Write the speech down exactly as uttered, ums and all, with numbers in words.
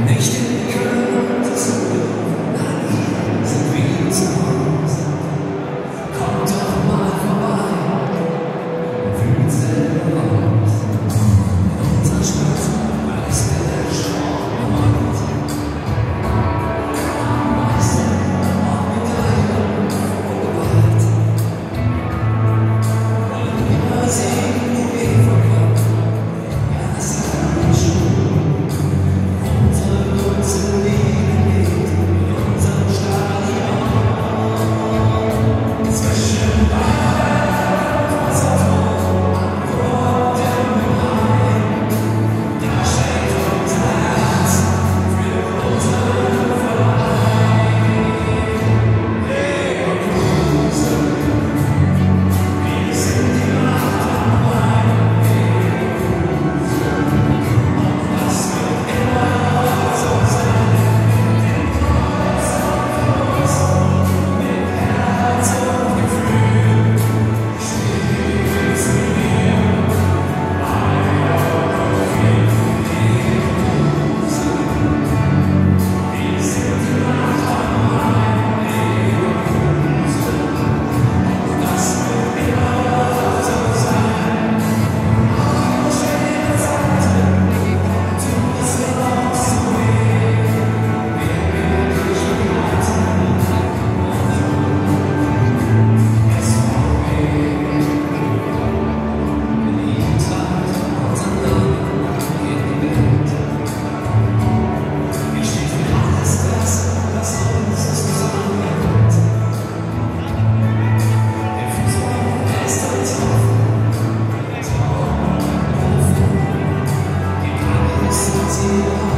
Nicht in die Karte zu nein, hier sind wir zu Hause. Kommt doch mal vorbei und fühlt selber aus. In unserer Stadt weiß der Schorn Mann. Meister, mit Eiern vorgebracht. Wollen wir sehen, wie wir verkaufen. Ja, das ist ja schon. See